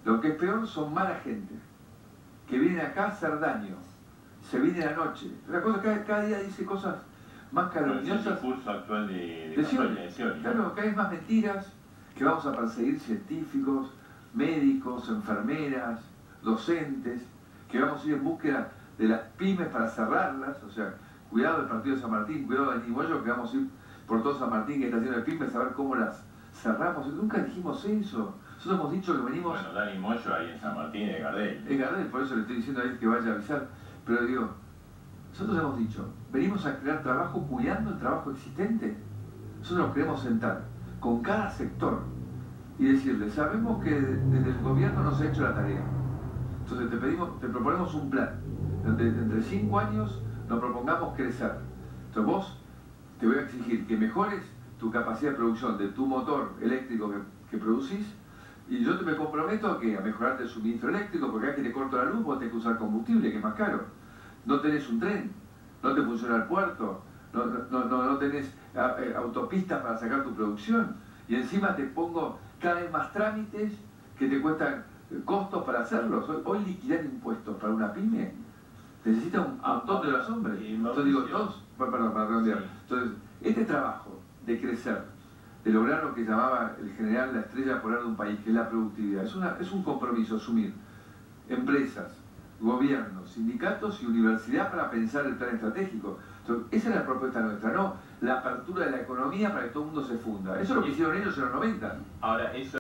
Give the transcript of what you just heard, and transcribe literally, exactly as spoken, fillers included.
Lo que es peor son mala gente, que viene acá a hacer daño, se viene la noche. La cosa, cada, cada día dice cosas más calumniosas. Es el curso actual de, de de campaña de Scioli, ¿no? Claro, cada vez más mentiras, que vamos a perseguir científicos, médicos, enfermeras, docentes, que vamos a ir en búsqueda de las pymes para cerrarlas, o sea, cuidado del partido de San Martín, cuidado de Nimoyo, que vamos a ir por todo San Martín que está haciendo de pymes, a ver cómo las cerramos. Nunca dijimos eso. Nosotros hemos dicho que venimos... Bueno, Dani Moyo ahí en San Martín es Gardel. Es Gardel, por eso le estoy diciendo a él que vaya a avisar. Pero digo, nosotros hemos dicho, venimos a crear trabajo cuidando el trabajo existente. Nosotros nos queremos sentar con cada sector y decirle, sabemos que desde el gobierno no se ha hecho la tarea. Entonces te pedimos, te proponemos un plan, donde entre cinco años nos propongamos crecer. Entonces vos te voy a exigir que mejores tu capacidad de producción de tu motor eléctrico que, que producís, y yo te me comprometo a, que, a mejorarte el suministro eléctrico, porque acá que te corto la luz vos tenés que usar combustible, que es más caro. No tenés un tren, no te funciona el puerto, no, no, no, no tenés a, a, autopistas para sacar tu producción, y encima te pongo cada vez más trámites que te cuestan costos para hacerlos. Hoy, hoy liquidar impuestos para una pyme necesita un montón de los hombres. Entonces digo, todos, perdón, para redondear. Entonces, este trabajo de crecer, de lograr lo que llamaba el general la estrella polar de un país, que es la productividad, es, una, es un compromiso asumir empresas, gobiernos, sindicatos y universidad para pensar el plan estratégico. Entonces, esa es la propuesta nuestra, no la apertura de la economía para que todo el mundo se funda. Eso es lo que hicieron ellos en los noventa. Ahora, eso